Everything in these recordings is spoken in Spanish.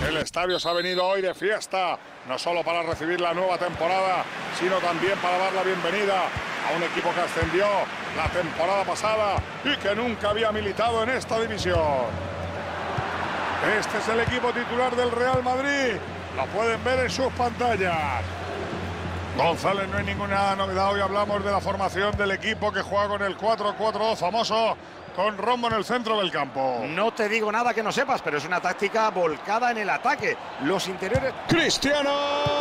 El estadio se ha venido hoy de fiesta, no solo para recibir la nueva temporada, sino también para dar la bienvenida a un equipo que ascendió la temporada pasada y que nunca había militado en esta división. Este es el equipo titular del Real Madrid, lo pueden ver en sus pantallas. González, no hay ninguna novedad, hoy hablamos de la formación del equipo que juega con el 4-4-2 famoso, con Rombo en el centro del campo. No te digo nada que no sepas, pero es una táctica volcada en el ataque. Los interiores... ¡Cristiano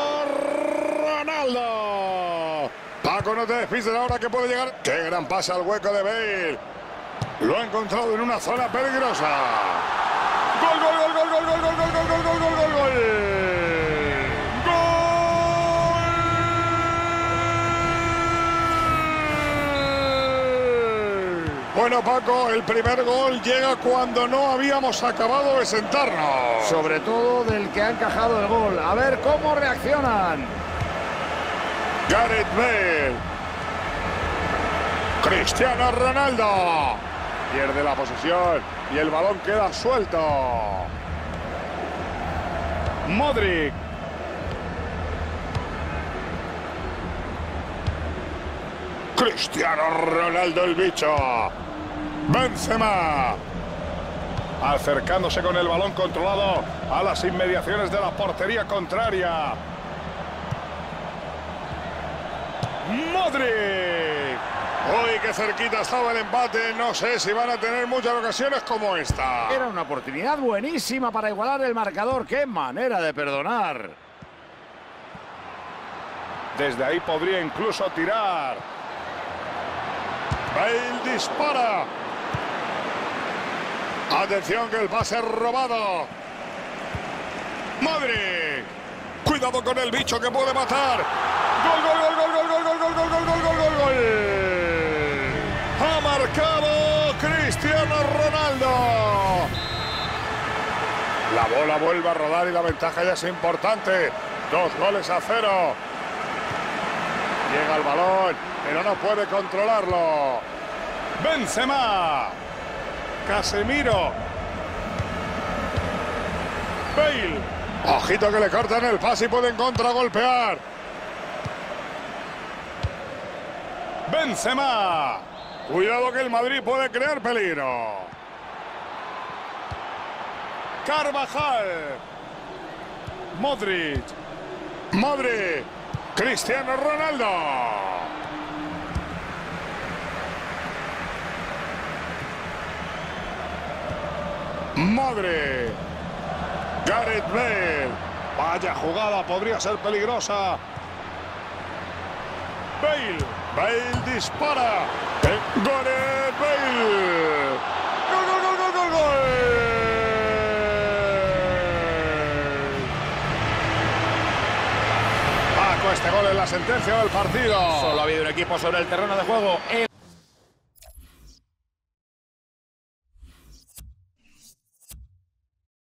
Ronaldo! Paco, no te despistes ahora que puede llegar. ¡Qué gran pase al hueco de Bale! Lo ha encontrado en una zona peligrosa. ¡Gol, gol, gol, gol, gol, gol, gol, gol, gol, gol, gol, gol, gol! Bueno, Paco, el primer gol llega cuando no habíamos acabado de sentarnos. Sobre todo del que ha encajado el gol. A ver cómo reaccionan. Gareth Bale. Cristiano Ronaldo. Pierde la posesión y el balón queda suelto. Modric. Cristiano Ronaldo, el bicho. Benzema, acercándose con el balón controlado a las inmediaciones de la portería contraria. Modric. Uy, qué cerquita estaba el empate. No sé si van a tener muchas ocasiones como esta. Era una oportunidad buenísima para igualar el marcador. ¡Qué manera de perdonar! Desde ahí podría incluso tirar. Bale dispara. Atención que el pase es robado. Modric. Cuidado con el bicho que puede matar. Gol, gol, gol, gol, gol, gol, gol, gol, gol, gol, gol, gol, gol. Ha marcado Cristiano Ronaldo. La bola vuelve a rodar y la ventaja ya es importante. 2-0. Llega el balón, pero no puede controlarlo. Benzema. Casemiro. Bale. Ojito que le cortan el pase y pueden contragolpear. Benzema. Cuidado que el Madrid puede crear peligro. Carvajal. Modric. Modric. Cristiano Ronaldo. Modric. Gareth Bale. Vaya jugada, podría ser peligrosa. Bale. Bale dispara. Gareth Bale. ¡Gol, gol, gol, gol, gol, gol! Paco, este gol es la sentencia del partido. Solo ha habido un equipo sobre el terreno de juego. El